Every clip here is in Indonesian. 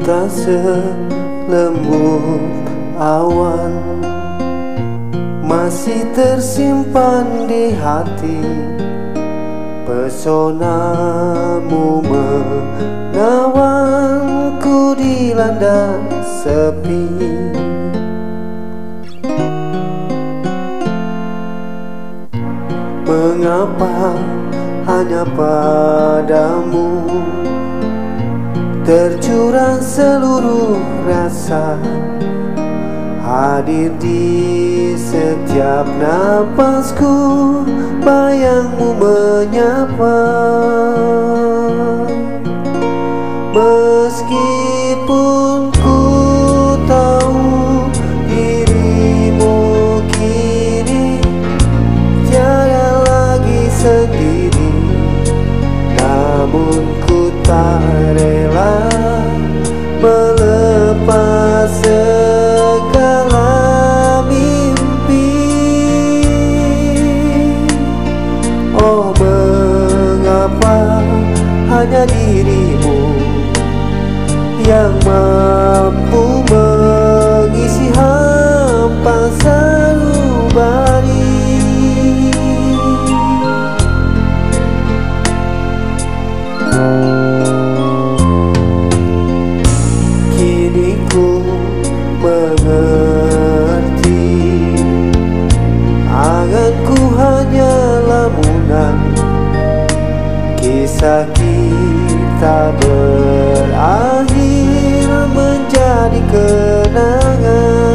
tak selembut awan, masih tersimpan di hati. Pesonamu menawanku dilanda sepi. Mengapa hanya padamu tercurah seluruh rasa, hadir di setiap napasku, bayangmu menyapa. Meskipun ku tahu dirimu kini tiada lagi sendiri, namun ku tak rela melepas segala mimpi. Oh, mengapa hanya dirimu yang mampu mengisi hampa sanubari. Kini ku mengerti, anganku hanya lamunan, kisah kita berakhir menjadi kenangan.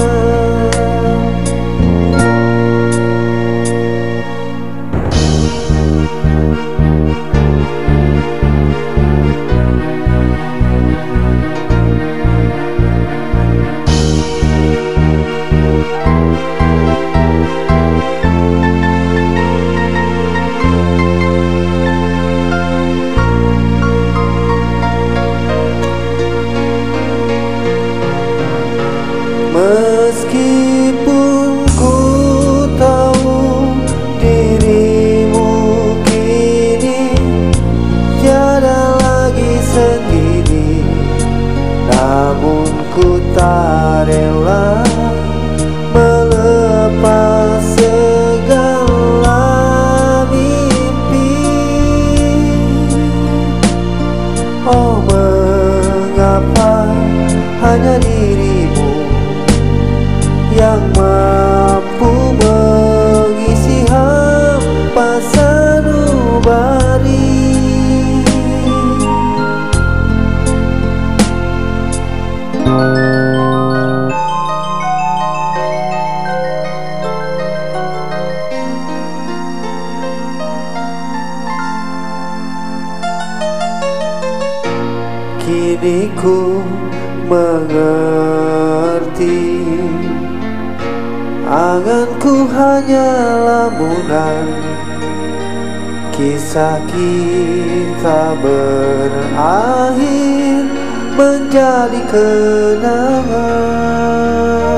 Meskipun ku tahu dirimu kini tiada lagi sendiri, namun ku tak rela melepas segala mimpi. Oh, mengapa hanya dirimu yang mampu mengisi hampa sanubari. Kini ku mengerti, anganku hanya lamunan, kisah kita berakhir menjadi kenangan.